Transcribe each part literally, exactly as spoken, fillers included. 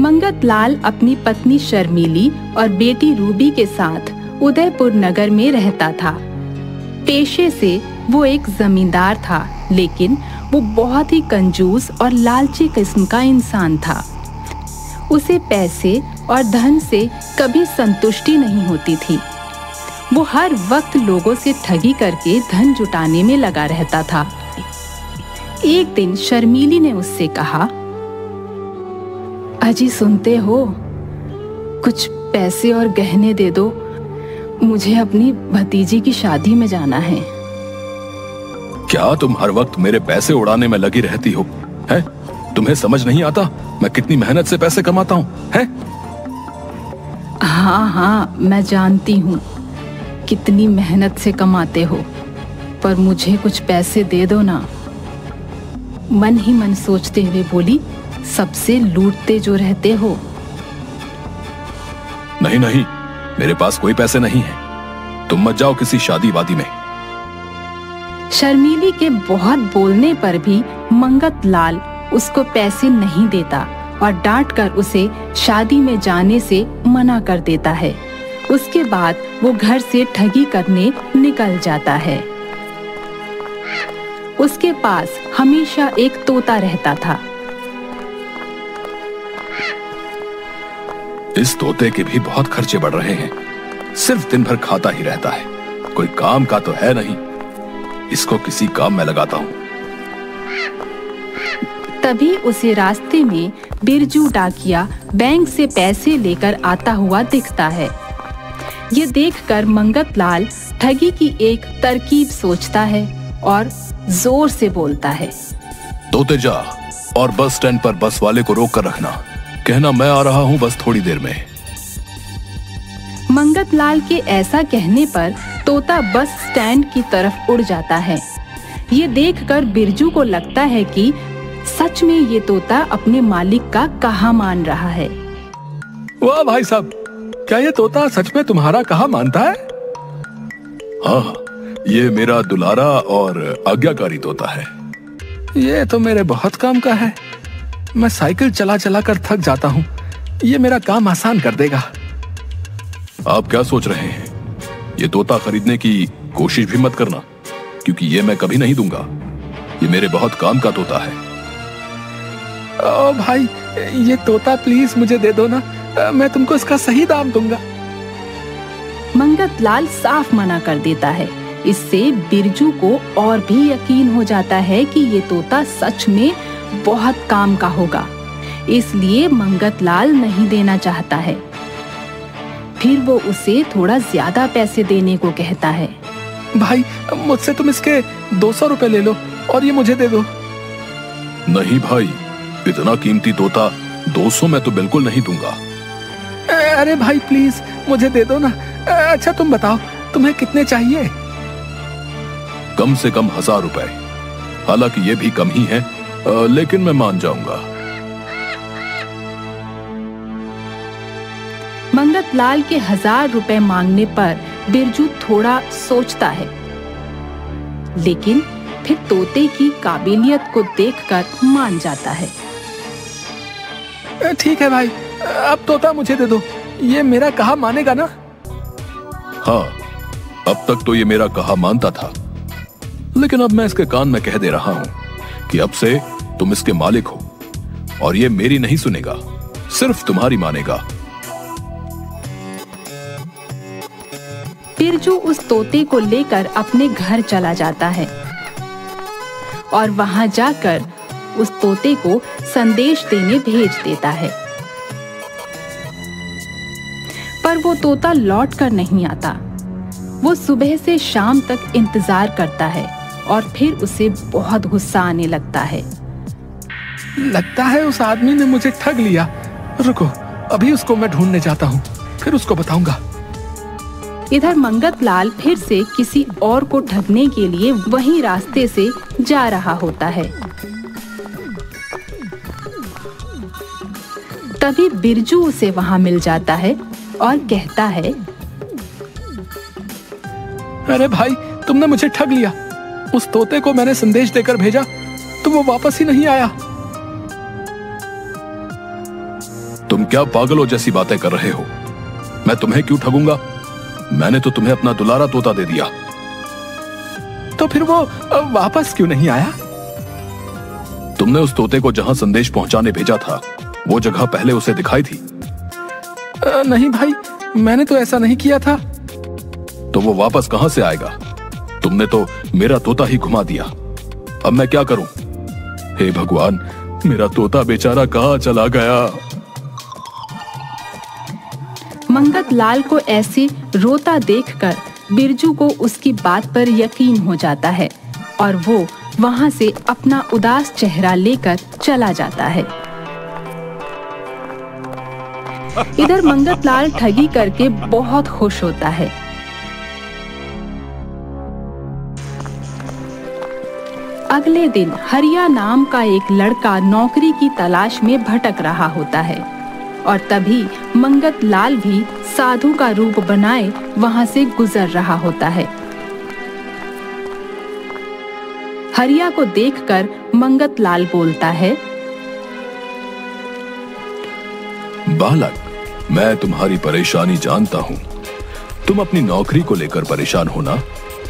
मंगत लाल अपनी पत्नी शर्मीली और बेटी रूबी के साथ उदयपुर नगर में रहता था। पेशे से वो एक जमींदार था, लेकिन वो बहुत ही कंजूस और लालची किस्म का इंसान था। उसे पैसे और धन से कभी संतुष्टि नहीं होती थी। वो हर वक्त लोगों से ठगी करके धन जुटाने में लगा रहता था। एक दिन शर्मीली ने उससे कहा, अजी सुनते हो, कुछ पैसे और गहने दे दो, मुझे अपनी भतीजी की शादी में जाना है। क्या तुम हर वक्त मेरे पैसे उड़ाने में लगी रहती हो? हैं? तुम्हें समझ नहीं आता मैं कितनी मेहनत से पैसे कमाता हूँ? हैं? हाँ हाँ मैं जानती हूँ कितनी मेहनत से कमाते हो, पर मुझे कुछ पैसे दे दो ना। मन ही मन सोचते हुए बोली, सबसे लूटते जो रहते हो। नहीं नहीं, मेरे पास कोई पैसे नहीं है, तुम मत जाओ किसी शादी वादी में। शर्मीली के बहुत बोलने पर भी मंगत लाल उसको पैसे नहीं देता और डांट कर उसे शादी में जाने से मना कर देता है। उसके बाद वो घर से ठगी करने निकल जाता है। उसके पास हमेशा एक तोता रहता था। इस तोते के भी बहुत खर्चे बढ़ रहे हैं, सिर्फ दिन भर खाता ही रहता है, कोई काम का तो है नहीं। इसको किसी काम में लगाता हूँ। तभी उसे रास्ते में बिरजू डाकिया बैंक से पैसे लेकर आता हुआ दिखता है। ये देखकर मंगत लाल ठगी की एक तरकीब सोचता है और जोर से बोलता है, तोते जा और बस स्टैंड पर बस वाले को रोक कर रखना, कहना मैं आ रहा हूँ बस थोड़ी देर में। मंगत लाल के ऐसा कहने पर तोता बस स्टैंड की तरफ उड़ जाता है। ये देखकर बिरजू को लगता है कि सच में ये तोता अपने मालिक का कहा मान रहा है। वाह भाई साहब, क्या ये तोता सच में तुम्हारा कहा मानता है? हाँ, ये मेरा दुलारा और आज्ञाकारी तोता है। ये तो मेरे बहुत काम का है, मैं साइकिल चला चला कर थक जाता हूँ, ये मेरा काम आसान कर देगा। आप क्या सोच रहे हैं? ये तोता खरीदने की कोशिश भी मत करना, क्योंकि ये मैं कभी नहीं दूंगा। ये मेरे बहुत काम का तोता है। ओ भाई, ये तोता प्लीज मुझे दे दो ना, मैं तुमको इसका सही दाम दूंगा। मंगत लाल साफ मना कर देता है। इससे बिरजू को और भी यकीन हो जाता है कि ये तोता सच में बहुत काम का होगा, इसलिए मंगत लाल नहीं देना चाहता है। फिर वो उसे थोड़ा ज्यादा पैसे देने को कहता है। भाई, मुझसे तुम इसके दो सौ रुपए ले लो और ये मुझे दे दो। नहीं भाई, इतना कीमती तोता दो सौ में तो बिल्कुल नहीं दूंगा। अरे भाई प्लीज मुझे दे दो ना। अच्छा तुम बताओ, तुम्हें कितने चाहिए? कम से कम हजार रुपए, हालांकि ये भी कम ही है, आ, लेकिन मैं मान जाऊंगा। मंगत लाल के हजार रुपए मांगने पर बिरजू थोड़ा सोचता है, लेकिन फिर तोते की काबिलियत को देखकर मान जाता है। ठीक है भाई, अब तोता मुझे दे दो, ये मेरा कहा मानेगा ना? हाँ, अब तक तो ये मेरा कहा मानता था, लेकिन अब मैं इसके कान में कह दे रहा हूं कि अब से तुम इसके मालिक हो और ये मेरी नहीं सुनेगा, सिर्फ तुम्हारी मानेगा। बिरजू उस तोते को लेकर अपने घर चला जाता है और वहां जाकर उस तोते को संदेश देने भेज देता है, पर वो तोता लौट कर नहीं आता। वो सुबह से शाम तक इंतजार करता है और फिर उसे बहुत गुस्सा आने लगता है। लगता है उस आदमी ने मुझे ठग लिया। रुको, अभी उसको मैं ढूंढने जाता हूँ, फिर उसको बताऊंगा। इधर मंगत लाल फिर से किसी और को ठगने के लिए वही रास्ते से जा रहा होता है। तभी बिरजू उसे वहां मिल जाता है और कहता है, अरे भाई, तुमने मुझे ठग लिया। उस तोते को मैंने संदेश देकर भेजा तो वो वापस ही नहीं आया। तुम क्या पागलों जैसी बातें कर रहे हो? मैं तुम्हें क्यों ठगूंगा? मैंने तो तुम्हें अपना दुलारा तोता दे दिया। तो फिर वो वापस क्यों नहीं आया? तुमने उस तोते को जहां संदेश पहुंचाने भेजा था, वो जगह पहले उसे दिखाई थी? नहीं भाई, मैंने तो ऐसा नहीं किया था। तो वो वापस कहां से आएगा? तुमने तो मेरा तोता ही घुमा दिया। अब मैं क्या करूं? हे भगवान, मेरा तोता बेचारा कहां चला गया? मंगत लाल को ऐसे रोता देखकर बिरजू को उसकी बात पर यकीन हो जाता है और वो वहां से अपना उदास चेहरा लेकर चला जाता है। इधर मंगत लाल ठगी करके बहुत खुश होता है। अगले दिन हरिया नाम का एक लड़का नौकरी की तलाश में भटक रहा होता है और तभी मंगत लाल भी साधु का रूप बनाए वहां से गुजर रहा होता है। हरिया को देखकर मंगत लाल बोलता है, बालक, मैं तुम्हारी परेशानी जानता हूं। तुम अपनी नौकरी को लेकर परेशान हो ना?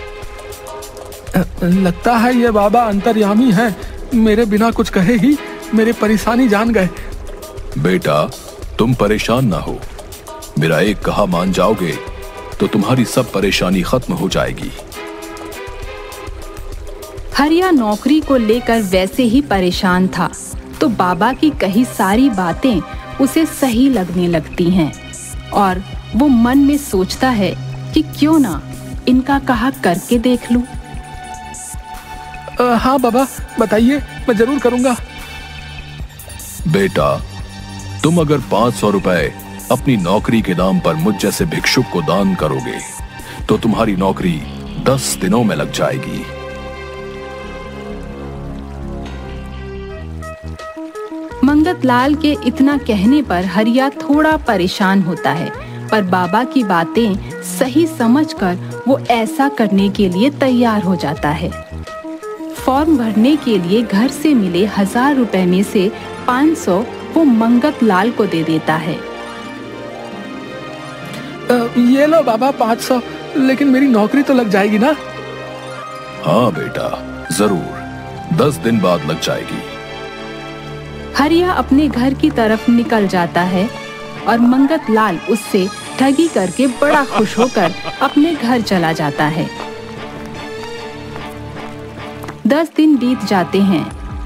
लगता है ये बाबा अंतर्यामी है, मेरे बिना कुछ कहे ही मेरी परेशानी जान गए। बेटा, तुम परेशान ना हो। मेरा एक कहा मान जाओगे तो तुम्हारी सब परेशानी खत्म हो जाएगी। हरिया नौकरी को लेकर वैसे ही परेशान था, तो बाबा की कही सारी बातें उसे सही लगने लगती हैं और वो मन में सोचता है कि क्यों ना इनका कहा करके देख लूं। हाँ बाबा, बताइए, मैं जरूर करूंगा। बेटा, तुम अगर पांच सौ रुपए अपनी नौकरी के नाम पर मुझ जैसे भिक्षुक को दान करोगे तो तुम्हारी नौकरी दस दिनों में लग जाएगी। मंगत लाल के इतना कहने पर हरिया थोड़ा परेशान होता है, पर बाबा की बातें सही समझकर वो ऐसा करने के लिए तैयार हो जाता है। फॉर्म भरने के लिए घर से मिले हजार रुपए में से पाँच सौ वो मंगत लाल को दे देता है। ये लो बाबा पाँच सौ, लेकिन मेरी नौकरी तो लग जाएगी ना? हाँ बेटा, जरूर, दस दिन बाद लग जाएगी। हरिया अपने घर की तरफ निकल जाता है और मंगत लाल उससे ठगी करके बड़ा खुश होकर अपने घर चला जाता है। दस दिन बीत जाते हैं,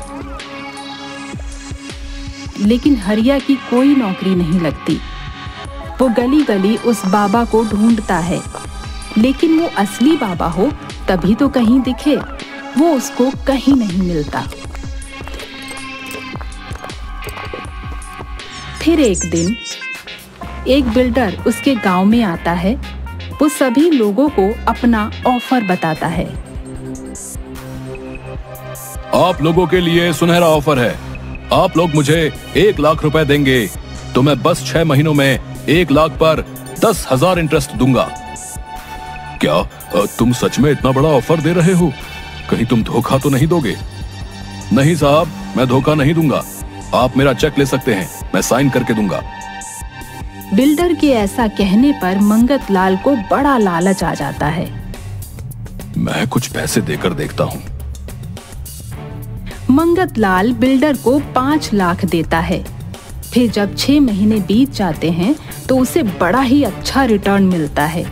लेकिन हरिया की कोई नौकरी नहीं लगती। वो गली गली उस बाबा को ढूंढता है, लेकिन वो असली बाबा हो तभी तो कहीं दिखे, वो उसको कहीं नहीं मिलता। फिर एक दिन एक बिल्डर उसके गांव में आता है। वो सभी लोगों को अपना ऑफर बताता है। आप लोगों के लिए सुनहरा ऑफर है। आप लोग मुझे एक लाख रुपए देंगे तो मैं बस छह महीनों में एक लाख पर दस हजार इंटरेस्ट दूंगा। क्या तुम सच में इतना बड़ा ऑफर दे रहे हो? कहीं तुम धोखा तो नहीं दोगे? नहीं साहब, मैं धोखा नहीं दूंगा। आप मेरा चेक ले सकते हैं, मैं साइन करके दूंगा। बिल्डर के ऐसा कहने पर मंगत लाल को बड़ा लालच आ जाता है। मैं कुछ पैसे देकर देखता हूँ। मंगत लाल बिल्डर को पांच लाख देता है। फिर जब छह महीने बीत जाते हैं तो उसे बड़ा ही अच्छा रिटर्न मिलता है।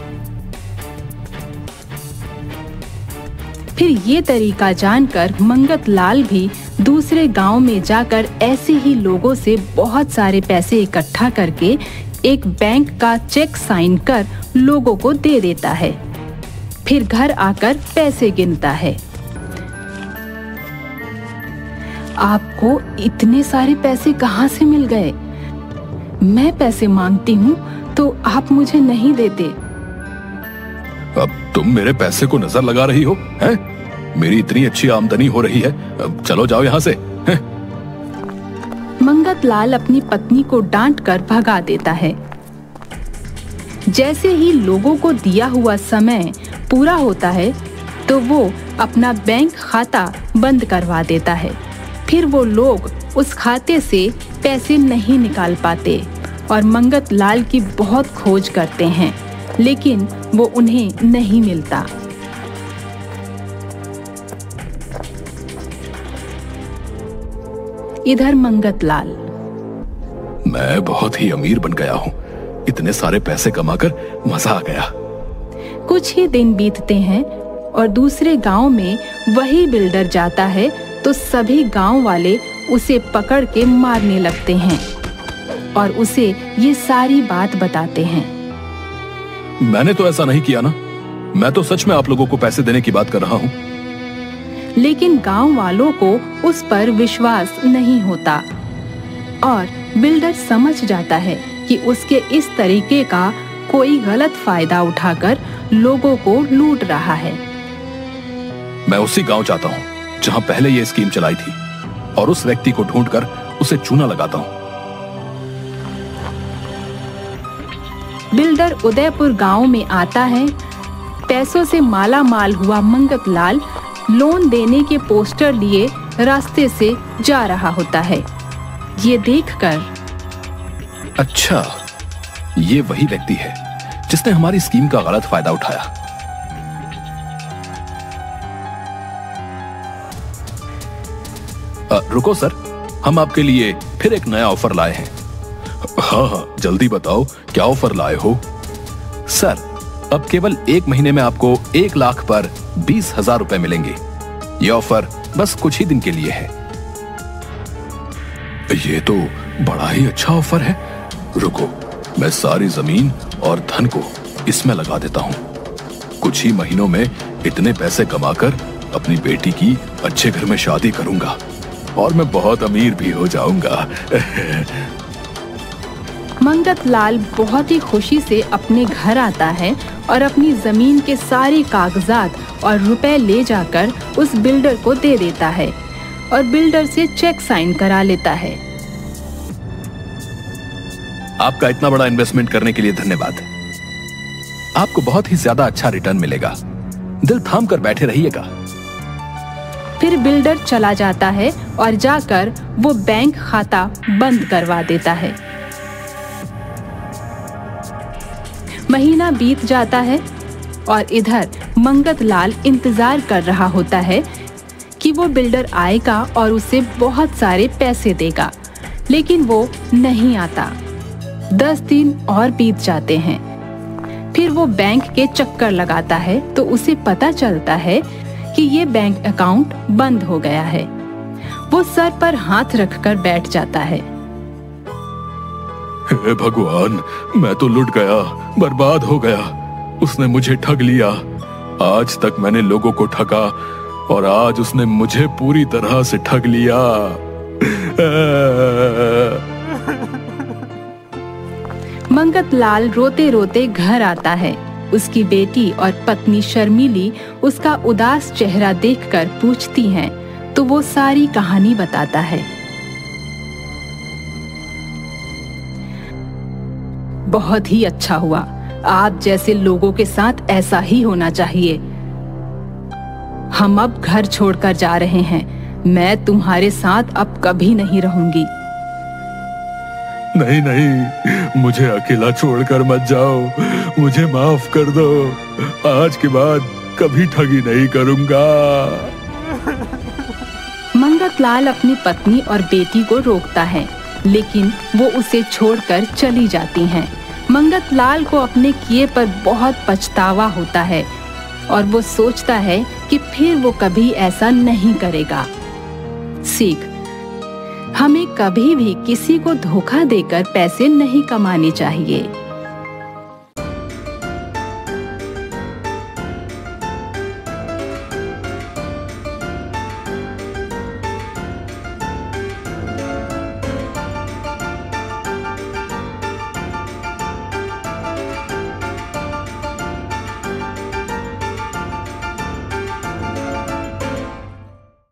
फिर ये तरीका जानकर मंगत लाल भी दूसरे गांव में जाकर ऐसे ही लोगों से बहुत सारे पैसे इकट्ठा करके एक बैंक का चेक साइन कर लोगों को दे देता है। फिर घर आकर पैसे गिनता है। आपको इतने सारे पैसे कहाँ से मिल गए? मैं पैसे मांगती हूँ तो आप मुझे नहीं देते। अब तुम मेरे पैसे को नजर लगा रही हो, हैं? मेरी इतनी अच्छी आमदनी हो रही है, अब चलो जाओ यहाँ से। हैं? मंगत लाल अपनी पत्नी को डांट कर भगा देता है। जैसे ही लोगों को दिया हुआ समय पूरा होता है तो वो अपना बैंक खाता बंद करवा देता है। फिर वो लोग उस खाते से पैसे नहीं निकाल पाते। और मंगत लाल की बहुत खोज करते हैं, लेकिन वो उन्हें नहीं मिलता। इधर मंगत लाल, मैं बहुत ही अमीर बन गया हूँ। इतने सारे पैसे कमाकर मजा आ गया। कुछ ही दिन बीतते हैं और दूसरे गांव में वही बिल्डर जाता है तो सभी गांव वाले उसे पकड़ के मारने लगते हैं और उसे ये सारी बात बताते हैं। मैंने तो ऐसा नहीं किया ना। मैं तो सच में आप लोगों को पैसे देने की बात कर रहा हूँ। लेकिन गांव वालों को उस पर विश्वास नहीं होता और बिल्डर समझ जाता है कि उसके इस तरीके का कोई गलत फायदा उठाकर लोगों को लूट रहा है। मैं उसी गांव जाता हूँ जहां पहले ये स्कीम चलाई थी और उस व्यक्ति को ढूंढकर उसे चूना लगाता हूँ। बिल्डर उदयपुर गांव में आता है। पैसों से माला माल हुआ मंगत लाल लोन देने के पोस्टर लिए रास्ते से जा रहा होता है। ये देखकर, अच्छा, ये वही व्यक्ति है जिसने हमारी स्कीम का गलत फायदा उठाया। आ, रुको सर, हम आपके लिए फिर एक नया ऑफर लाए हैं। हाँ हाँ, जल्दी बताओ क्या ऑफर लाए हो। सर, अब केवल एक महीने में आपको एक लाख पर बीस हजार रुपए मिलेंगे। ये ऑफर बस कुछ ही दिन के लिए है। ये तो बड़ा ही अच्छा ऑफर है। रुको, मैं सारी जमीन और धन को इसमें लगा देता हूँ। कुछ ही महीनों में इतने पैसे कमाकर अपनी बेटी की अच्छे घर में शादी करूंगा और मैं बहुत अमीर भी हो जाऊंगा। मंगत लाल बहुत ही खुशी से अपने घर आता है और अपनी जमीन के सारे कागजात और रुपए ले जाकर उस बिल्डर को दे देता है और बिल्डर से चेक साइन करा लेता है। आपका इतना बड़ा इन्वेस्टमेंट करने के लिए धन्यवाद। आपको बहुत ही ज्यादा अच्छा रिटर्न मिलेगा। दिल थाम कर बैठे रहिएगा। फिर बिल्डर चला जाता है और जाकर वो बैंक खाता बंद करवा देता है। महीना बीत जाता है और इधर मंगत लाल इंतजार कर रहा होता है कि वो बिल्डर आएगा और उसे बहुत सारे पैसे देगा, लेकिन वो नहीं आता। दस दिन और बीत जाते हैं। फिर वो बैंक के चक्कर लगाता है तो उसे पता चलता है कि ये बैंक अकाउंट बंद हो गया है। वो सर पर हाथ रखकर बैठ जाता है। हे भगवान, मैं तो लुट गया, बर्बाद हो गया। उसने मुझे ठग लिया। आज तक मैंने लोगों को ठगा और आज उसने मुझे पूरी तरह से ठग लिया। मंगत लाल रोते रोते घर आता है। उसकी बेटी और पत्नी शर्मीली उसका उदास चेहरा देखकर पूछती हैं, तो वो सारी कहानी बताता है। बहुत ही अच्छा हुआ। आप जैसे लोगों के साथ ऐसा ही होना चाहिए। हम अब घर छोड़कर जा रहे हैं। मैं तुम्हारे साथ अब कभी नहीं रहूंगी। नहीं नहीं, मुझे अकेला छोड़कर मत जाओ। मुझे माफ कर दो। आज के बाद कभी ठगी नहीं करूंगा। मंगत लाल अपनी पत्नी और बेटी को रोकता है, लेकिन वो उसे छोड़कर चली जाती हैं। मंगत लाल को अपने किए पर बहुत पछतावा होता है और वो सोचता है कि फिर वो कभी ऐसा नहीं करेगा। सीख: हमें कभी भी किसी को धोखा देकर पैसे नहीं कमाने चाहिए।